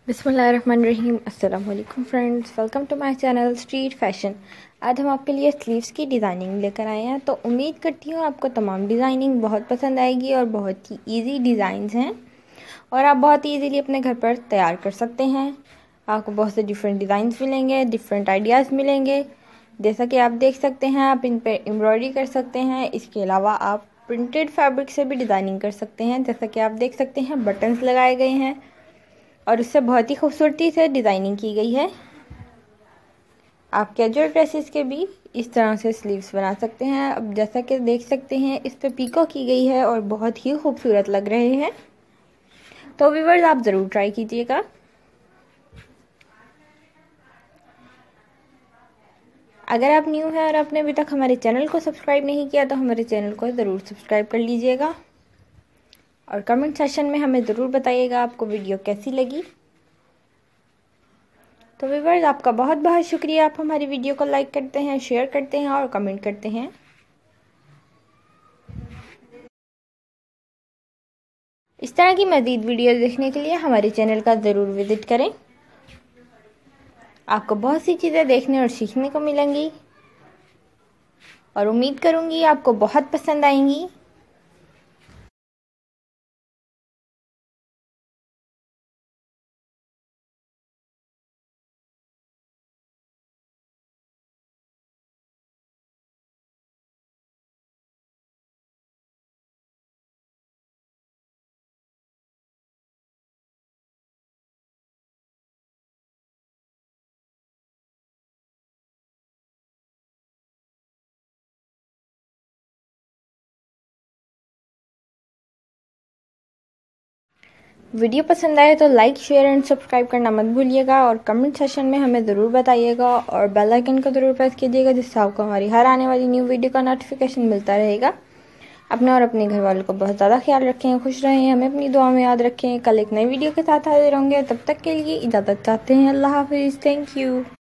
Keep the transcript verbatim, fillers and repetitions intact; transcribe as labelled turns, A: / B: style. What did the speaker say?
A: बिस्मिल्लाहिर्रहमानिर्रहीम। अस्सलाम वालेकुम friends, welcome to my channel street fashion. आज हम आपके लिए स्लीव्स की डिज़ाइनिंग लेकर आए हैं। तो उम्मीद करती हूँ आपको तमाम डिज़ाइनिंग बहुत पसंद आएगी और बहुत ही इजी डिज़ाइंस हैं और आप बहुत ही इजीली अपने घर पर तैयार कर सकते हैं। आपको बहुत से डिफरेंट डिज़ाइंस मिलेंगे, डिफरेंट आइडियाज़ मिलेंगे। जैसा कि आप देख सकते हैं, आप इन पर एम्ब्रॉयडरी कर सकते हैं। इसके अलावा आप प्रिंटेड फैब्रिक से भी डिज़ाइनिंग कर सकते हैं। जैसा कि आप देख सकते हैं, बटन्स लगाए गए हैं और उससे बहुत ही खूबसूरती से डिज़ाइनिंग की गई है। आप कैजुअल ड्रेसेस के भी इस तरह से स्लीव्स बना सकते हैं। अब जैसा कि देख सकते हैं, इस पे पीको की गई है और बहुत ही खूबसूरत लग रहे हैं। तो व्यूअर्स, आप ज़रूर ट्राई कीजिएगा। अगर आप न्यू हैं और आपने अभी तक हमारे चैनल को सब्सक्राइब नहीं किया तो हमारे चैनल को ज़रूर सब्सक्राइब कर लीजिएगा और कमेंट सेशन में हमें ज़रूर बताइएगा आपको वीडियो कैसी लगी। तो व्यूअर्स, आपका बहुत बहुत शुक्रिया। आप हमारी वीडियो को लाइक करते हैं, शेयर करते हैं और कमेंट करते हैं। इस तरह की मज़ीद वीडियो देखने के लिए हमारे चैनल का ज़रूर विज़िट करें। आपको बहुत सी चीज़ें देखने और सीखने को मिलेंगी और उम्मीद करूँगी आपको बहुत पसंद आएंगी। वीडियो पसंद आए तो लाइक, शेयर एंड सब्सक्राइब करना मत भूलिएगा और कमेंट सेशन में हमें ज़रूर बताइएगा और बेल आइकन को ज़रूर प्रेस कीजिएगा, जिससे आपको हमारी हर आने वाली न्यू वीडियो का नोटिफिकेशन मिलता रहेगा। अपने और अपने घर वालों को बहुत ज़्यादा ख्याल रखें, खुश रहें, हमें अपनी दुआ में याद रखें। कल एक नई वीडियो के साथ हाजिर होंगे, तब तक के लिए इजाज़त चाहते हैं। अल्लाह हाफिज़। Thank you.